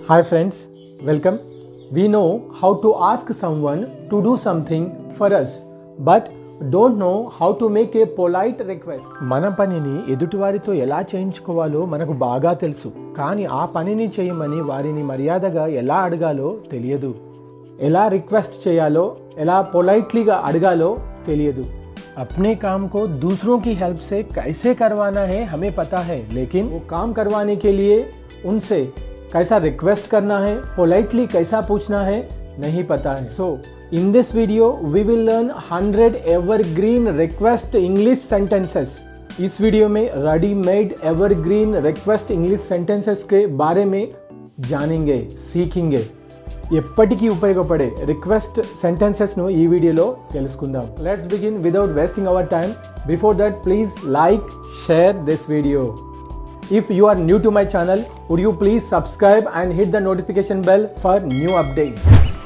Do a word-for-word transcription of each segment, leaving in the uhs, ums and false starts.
Hi friends, welcome. We know how to ask someone to do something for us, but don't know how to make a polite request. మన పనిని ఎదుటివారితో ఎలా చేయించుకోవాలో మనకు బాగా తెలుసు, కానీ ఆ పనిని చేయమని వారిని మర్యాదగా ఎలా అడగాలో తెలియదు. ఎలా రిక్వెస్ట్ చేయాలో, ఎలా పొలైట్లీగా అడగాలో తెలియదు. अपने काम को दूसरों की हेल्प से कैसे करवाना है हमें पता है, लेकिन वो काम करवाने के लिए उनसे कैसा रिक्वेस्ट करना है, पोलाइटली कैसा पूछना है, नहीं पता है. So in this video we will learn hundred evergreen request English sentences. इस वीडियो में readymade evergreen request English sentences के बारे में जानेंगे, सीखेंगे. ఎప్పటికీ ఉపయోగపడే రిక్వెస్ట్ సెంటెన్సెస్ను ఈ వీడియోలో తెలుసుకుందాం. Let's begin without wasting our time. Before that please like, share this video. If you are new to my channel, would you please subscribe and hit the notification bell for new updates.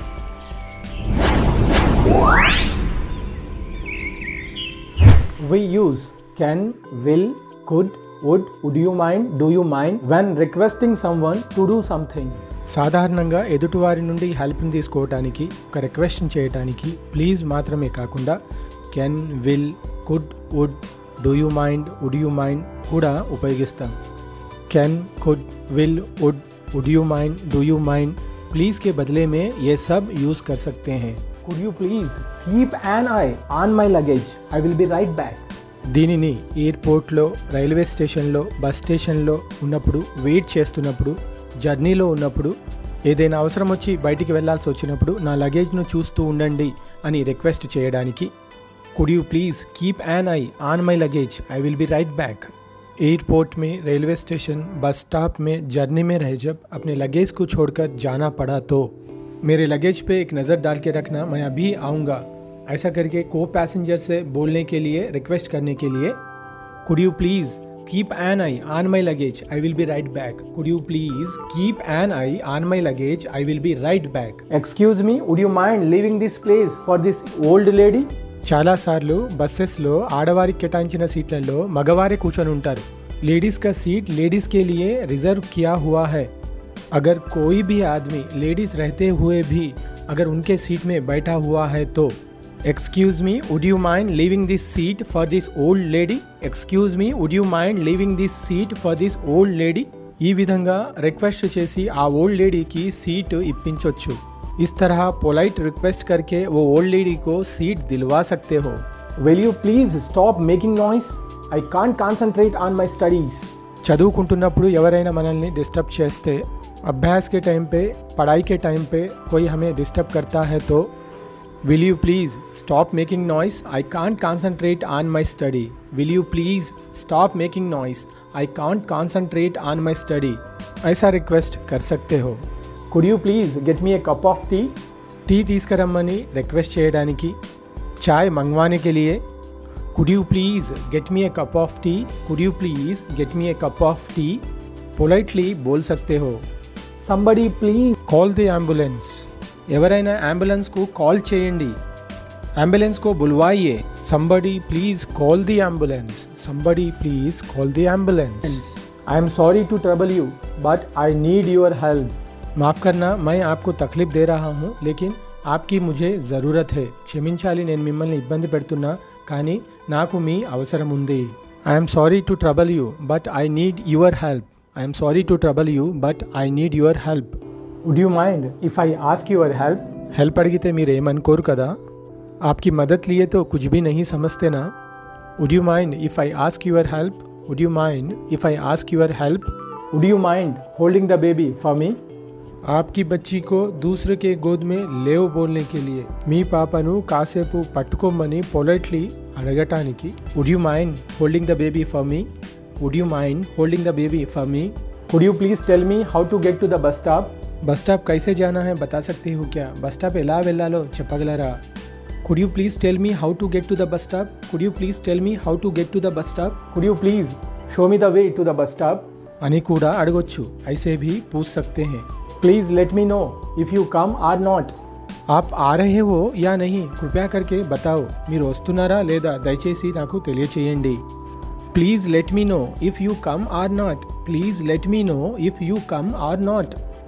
We use can, will, could, would, would you mind, do you mind when requesting someone to do something. సాధారణంగా ఎదుటివారి నుండి హెల్ప్ని తీసుకోవటానికి, ఒక request చేయడానికి please మాత్రమే కాకుండా can, will, could, would, do you mind, would you mind కూడా ఉపయోగిస్తాం. Can, could, will, would, would you mind, do you mind please के बदले में ये सब यूज़ कर सकते हैं. Could you please keep an eye on my luggage, I will be right back. దీనిని ఎయిర్పోర్ట్లో, రైల్వే స్టేషన్లో, బస్ స్టేషన్లో ఉన్నప్పుడు, వెయిట్ చేస్తున్నప్పుడు, జర్నీలో ఉన్నప్పుడు, ఏదైనా అవసరం వచ్చి బయటికి వెళ్ళాల్సి వచ్చినప్పుడు నా లగేజ్ను చూస్తూ ఉండండి అని రిక్వెస్ట్ చేయడానికి could you please keep an eye on my luggage, I will be right back. Airport में, रेलवे स्टेशन, बस स्टॉप में, जर्नी में रह जब अपने लगेज को छोड़कर जाना पड़ा तो मेरे लगेज पे एक नज़र डाल के रखना, मैं अभी आऊँगा. ऐसा करके को पैसेंजर से बोलने के लिए, रिक्वेस्ट करने के लिए could you please keep an eye on my luggage, I will be right back. Could you please keep an eye on my luggage, I will be right back. Excuse me, would you mind leaving this place for this old lady? చాలా సార్లు బస్సెస్లో ఆడవారికి కేటాయించిన సీట్లలో మగవారే కూర్చొని ఉంటారు. Ladies का seat ladies के लिए रिजर्व किया हुआ है. अगर कोई भी आदमी लेडीज़ रहते हुए भी अगर उनके सीट में बैठा हुआ है तो Excuse me, would you mind leaving this seat for this old lady? Excuse me, would you mind leaving this seat for this old lady? ఈ విధంగా రిక్వెస్ట్ చేసి ఆ ఓల్డ్ లేడీకి సీట్ ఇప్పించవచ్చు. इस तरह पोलाइट रिक्वेस्ट करके वो ओल्ड लेडी को seat दिलवा सकते हो. Will you please stop making noise? I can't concentrate on my studies. చదువుకుంటున్నప్పుడు ఎవరైనా మనల్ని డిస్టర్బ్ చేస్తే, అభ్యాస్ के टाइम पे, पढ़ाई के टाइम पे कोई हमें डिस्टर्ब करता है तो Will you please stop making noise? I can't concentrate on my study. Will you please stop making noise? I can't concentrate on my study. ऐसा रिक्वेस्ट कर सकते हो. Could you please get me a cup of tea? Tea తీసుకురమ్మని request చేయడానికి, చాయ్ మంగవానే के लिए Could you please get me a cup of tea? Could you please get me a cup of tea? Politely बोल सकते हो. Somebody please call the ambulance. ఎవరైనా అంబులెన్స్కు కాల్ చేయండి, అంబులెన్స్కు బుల్వాయియే. Somebody please call the ambulance, somebody please call the ambulance. I am sorry to trouble you but I need your help. माफ़ करना, मैं आपको तकलीफ दे रहा हूँ, लेकिन आपकी मुझे ज़रूरत है. క్షమించాలి, నేను మిమ్మల్ని ఇబ్బంది పెడుతున్నా, కానీ నాకు మీ అవసరం ఉంది. I am sorry to trouble you but I need your help. I am sorry to trouble you but I need your help. Would you mind if I ask your help? Help अड़गिते మీరు ఏమనుకోరు కదా, आपकी मदद लिए तो कुछ भी नहीं समझते ना. Would you mind if I ask your help? Would you mind if I ask your help? Would you mind holding the baby for me? आपकी बच्ची को दूसरे के गोद में లేవు बोलने के लिए మీ పాపను కాసేపు పట్టుకోమని పొలైట్లీ అడగటానికి Would you mind holding the baby for me? Would you mind holding the baby for me? Could you please tell me how to get to the bus stop? Bus stop कैसे जाना है बता सकते हो क्या? Bus stop ఎలా వెళ్ళాలో చెప్పగలరా? Could you please tell me how to get to the bus stop? Could you please tell me how to get to the bus stop? Could you please show me the way to the bus stop? అని కూడా అడగొచ్చు. ऐसे भी पूछ सकते हैं. Please let me know if you come or not. आप आ रहे हो या नहीं, कृपया करके बताओ. మీరు వస్తున్నారా లేదా దయచేసి నాకు తెలియచేయండి. Please let me know if you come or not. Please let me know if you come or not.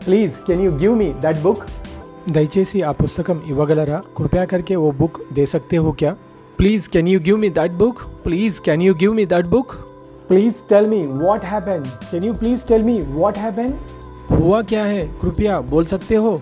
Please, can you give me that book? దయచేసి ఆ పుస్తకం ఇవ్వగలరా? కృపయా करके वो बुक दे सकते हो क्या? Please, can you give me that book? Please, can you give me that book? Please tell me what happened. Can you please tell me what happened? हुआ क्या है? कृपया बोल सकते हो?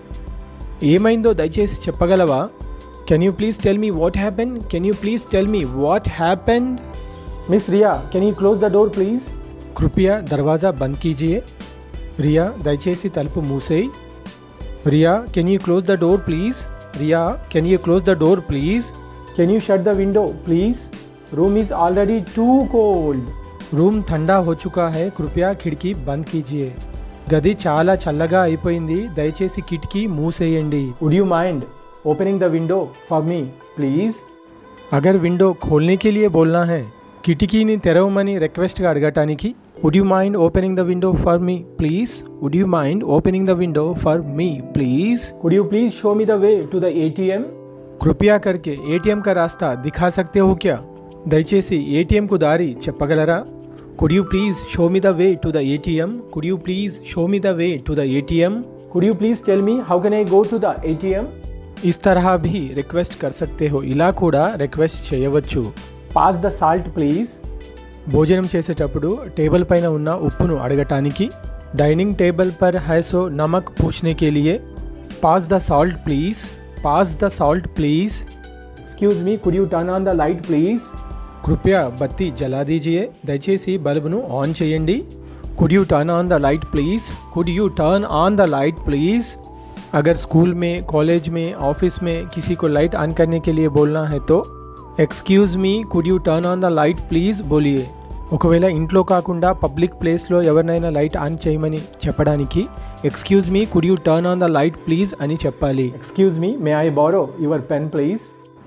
ఏమైందో దయచేసి చెప్పగలవా? Can you please tell me what happened? Can you please tell me what happened? Miss Ria, can you close the door please? कृपया दरवाज़ा बंद कीजिए. रिया దయచేసి తలుపు మూసేయి. Riya, can you close the door please? Riya, can you close the door please? Can you shut the window please? Room is already too cold. Room ठंडा हो चुका है, कृपया खिड़की बंद कीजिए. గది చాలా చల్లగా అయిపోయింది, దయచేసి కిటికీ మూసేయండి. Would you mind opening the window for me please? అగర్ విండో खोलने के लिए बोलना है, కిటికీని తెరవమని రిక్వెస్ట్గా అడగటానికి Would you mind opening the window for me please? Would you mind opening the window for me please? Could you please show me the way to the A T M? कृपया करके ATM का रास्ता दिखा सकते हो क्या? దయచేసి ATM కు దారి చెప్పగలరా? Could you please show me the way to the A T M? Could you please show me the way to the A T M? Could you please tell me how can I go to the A T M? इस तरह भी request कर सकते हो, ఇలా కూడా request చేయవచ్చు. Pass the salt please. భోజనం చేసేటప్పుడు టేబుల్ పైన ఉన్న ఉప్పును అడగటానికి డైనింగ్ టేబుల్ पर है सो नमक पूछने के लिए pass the salt please. Pass the salt please. Excuse me, could you turn on the light please? कृपया बत्ती जला दीजिए, దయచేసి బల్బును ఆన్ చేయండి. Could you turn on the light please? Could you turn on the light please? अगर school में, college में, ऑफिस में किसी को लाइट ऑन करने के लिए बोलना है तो excuse me, could you turn on the light please బోలియే. ఒకవేళ ఇంట్లో కాకుండా పబ్లిక్ ప్లేస్లో ఎవరినైనా లైట్ ఆన్ చేయమని చెప్పడానికి excuse me, could you turn on the light please అని చెప్పాలి. Excuse me, may I borrow your pen please.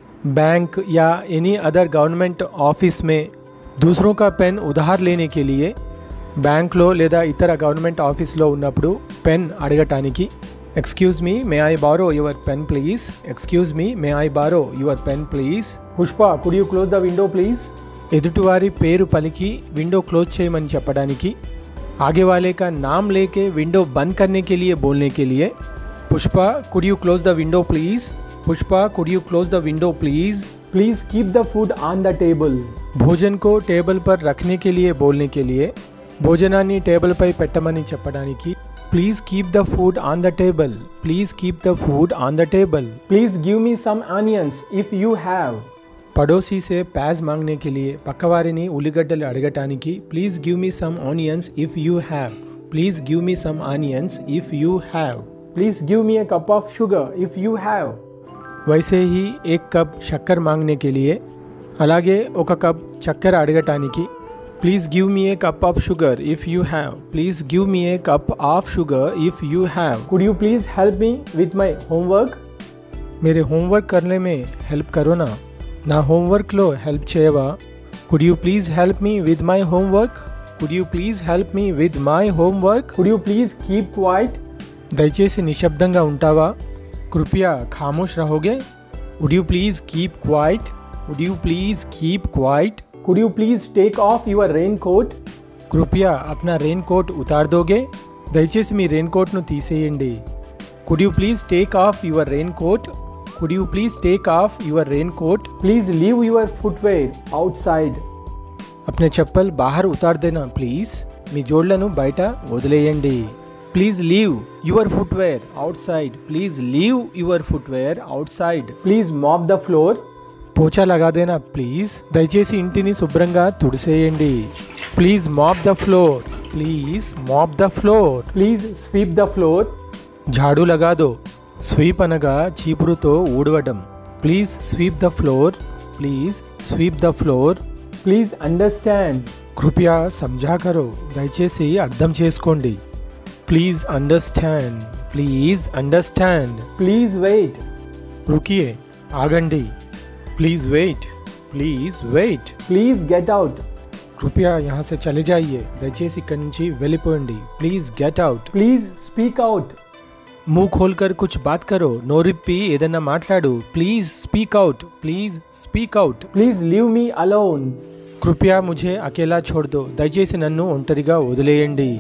Bank या एनी अदर गवर्नमेंट ऑफिस में दूसरों का पेन उधार लेने के लिए బ్యాంక్లో లేదా ఇతర గవర్నమెంట్ ఆఫీస్లో ఉన్నప్పుడు పెన్ అడగటానికి excuse me, may I borrow your pen please. Excuse me, may I borrow your pen please. Pushpa, could you close the window please. ఎదుటివారి పేరు పలికి విండో క్లోజ్ చేయమని చెప్పడానికి आगे वाले का नाम लेके विंडो बंद करने के लिए बोलने के लिए Pushpa, could you close the window please. Pushpa, could you close the window please. Please keep the food on the table. भोजन को टेबल पर रखने के लिए बोलने के लिए భోజనాన్ని టేబుల్ పై పెట్టమని చెప్పడానికి please keep the food on the table. Please keep the food on the table. Please give me some onions if you have. పడోసీ సే ప్యాజ్ మాంగ్నే కే లియే పక్కవారిని ఉల్లిగడ్డలు అడగటానికి please give me some onions if you have. Please give me some onions if you have. Please give me a cup of sugar if you have. वैसे ही एक कप शक्कर मांगने के लिए అలాగే ఒక కప్ చక్కెర అడగటానికి please give me a cup of sugar if you have. Please give me a cup of sugar if you have. Could you please help me with my homework. मेरे होमवर्क करने में हेल्प करो ना. నా హోంవర్క్లో help చేయవా. Could you please help me with my homework. Could you please help me with my homework. Could you please keep quiet. దయచేసి నిశ్శబ్దంగా ఉంటావా. कृपया खामोश रहोगे. Would you please keep quiet. Would you please keep quiet. Could you please take off your raincoat. कृपया अपना rain coat उतार दोगे. దయచేసి మీ రెయిన్ కోట్ను తీసేయండి. Could you please take off your raincoat. Could you please take off your raincoat. Please leave your footwear outside. अपने चप्पल बाहर उतार देना प्लीज़. మీ జోళ్లను బయట వదిలేయండి. Please leave your footwear outside. Please leave your footwear outside. Please mop the floor. పోచా లగా దేనా ప్లీజ్. దయచేసి ఇంటిని శుభ్రంగా తుడిసేయండి. Please mop the floor. Please mop the floor. Please sweep the floor. झाड़ू लगा दो. స్వీప్ అనగా చీపురుతో ఊడవడం. Please sweep the floor. Please sweep the floor. Please understand. కృపయా సమझा करो. దయచేసి అర్థం చేసుకోండి. Please understand. Please understand. Please wait. रुकिए, आगंडी. Please wait. Please wait. Please get out. कृपया यहाँ से चले जाइए. దయచేసి ఇక్కడి నుంచి వెళ్ళిపోండి. Please get out. Please speak out. मुंह खोलकर कुछ बात करो. నోరిప్పి ఏదైనా మాట్లాడు. Please speak out. Please speak out. Please leave me alone. कृपया मुझे अकेला छोड़ दो. దయచేసి నన్ను ఒంటరిగా వదిలేయండి.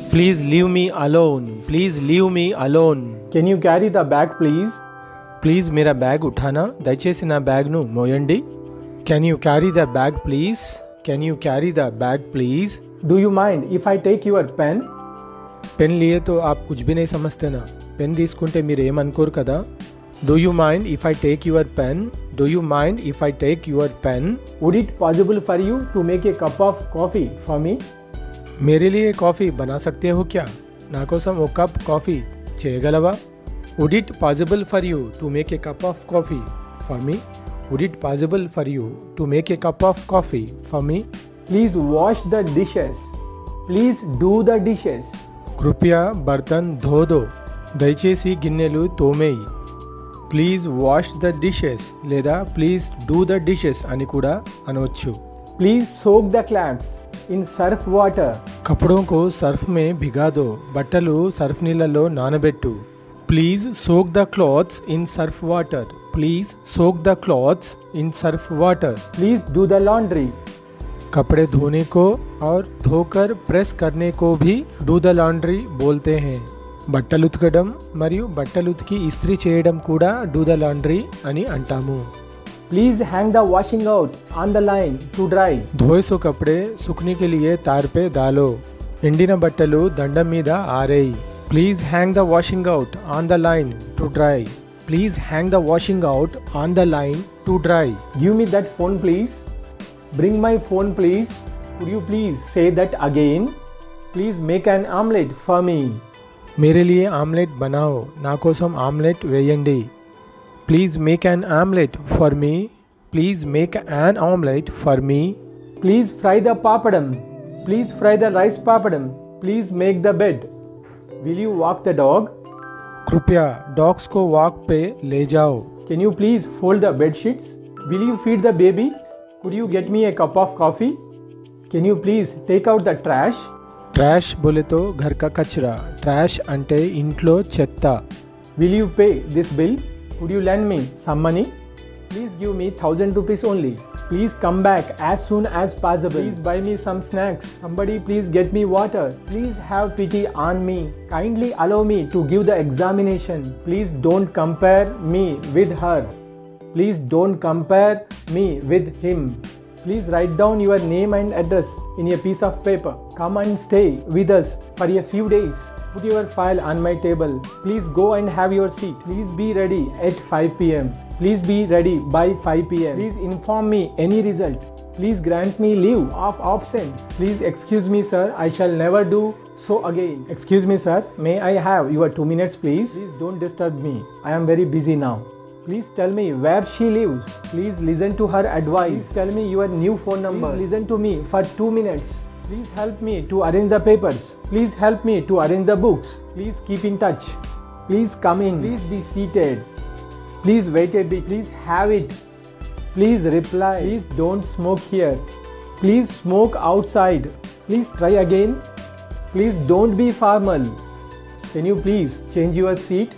Please leave me alone. Please leave me alone. Can you carry the bag please. Please మేరా బ్యాగ్ ఉఠానా. దయచేసి నా బ్యాగ్ను మోయండి. Can you carry the bag please. Can you carry the bag please. Do you mind if I take your pen. Pen లియే తో ఆప్ కుచ్ భీ నహీ సమజ్తే నా. పెన్ తీసుకుంటే మీరు ఏమనుకోరు కదా. Do you mind if I take your pen. Do you mind if I take your pen. Would it possible for you to make a cup of coffee for me. मेरे लिए कॉफ़ी बना सकते हो क्या. నా కోసం ఒక కప్ కాఫీ చేయగలవా. Would it possible for you to make a cup of coffee for me. Would it possible for you to make a cup of coffee for me. Please wash the dishes. Please do the dishes. కృపయా బర్తన్ ధో దో. దయచేసి గిన్నెలు తోమేయి. Please wash the dishes లేదా please do the dishes అని కూడా అనవచ్చు. Please soak the clothes in surf water. कपड़ों को सर्फ में भिगा दो. बट्टलू सर्फ नीళ్ళలో నానబెట్టు. Please soak the clothes in surf water. Please soak the clothes in surf water. Please do the laundry. कपड़े धोने को और धोकर प्रेस करने को भी डू द लॉन्ड्री बोलते हैं. బట్టలు ఉతకడం మరియు బట్టలు ఉతికి ఇస్త్రీ చేయడం కూడా డూ ద లాండ్రీ అని అంటాము. Please hang the washing out on the line to dry. धोए सो कपड़े सूखने के लिए तार पे डालो. ఎండిన బట్టలు దండం మీద ఆరేయి. Please hang the washing out on the line to dry. Please hang the washing out on the line to dry. Give me that phone please. Bring my phone please. Could you please say that again. Please make an omelette for me. मेरे लिए omelette बनाओ. నా కోసం omelette వేయండి. Please make an omelette for me. Please make an omelette for me. Please fry the papadam. Please fry the rice papadam. Please make the bed. Will you walk the dog? कृपया dogs को walk पे ले जाओ. Can you please fold the bed sheets? Will you feed the baby? Could you get me a cup of coffee? Can you please take out the trash? Trash बोले तो घर का कचरा. Trash అంటే ఇంట్లో చెత్త. Will you pay this bill? Could you lend me some money? Please give me thousand rupees only. Please come back as soon as possible. Please buy me some snacks. Somebody please get me water. Please have pity on me. Kindly allow me to give the examination. Please don't compare me with her. Please don't compare me with him. Please write down your name and address in a piece of paper. Come and stay with us for a few days. Put your file on my table. Please go and have your seat. Please be ready at five p m Please be ready by five p m Please inform me any result. Please grant me leave of absence. Please excuse me sir, I shall never do so again. Excuse me sir, may I have your two minutes please? Please don't disturb me. I am very busy now. Please tell me where she lives. Please listen to her advice. Please tell me your new phone number. Please listen to me for two minutes. Please help me to arrange the papers. Please help me to arrange the books. Please keep in touch. Please come in. Please be seated. Please wait a bit. Please have it. Please reply. Please don't smoke here. Please smoke outside. Please try again. Please don't be formal. Can you please change your seat?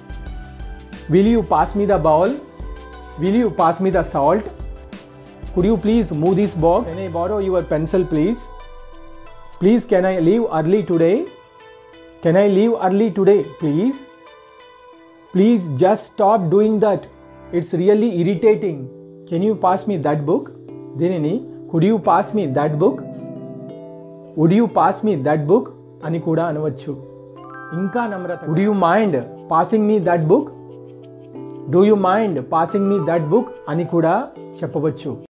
Will you pass me the bowl? Will you pass me the salt? Could you please move this box? Can I borrow your pencil please? Please can I leave early today? Can I leave early today please? Please just stop doing that. It's really irritating. Can you pass me that book? Dinini, could you pass me that book? Would you pass me that book? అని కూడా అనవచ్చు. ఇంకా నమ్రత. Would you mind passing me that book? Do you mind passing me that book? అని కూడా చెప్పవచ్చు.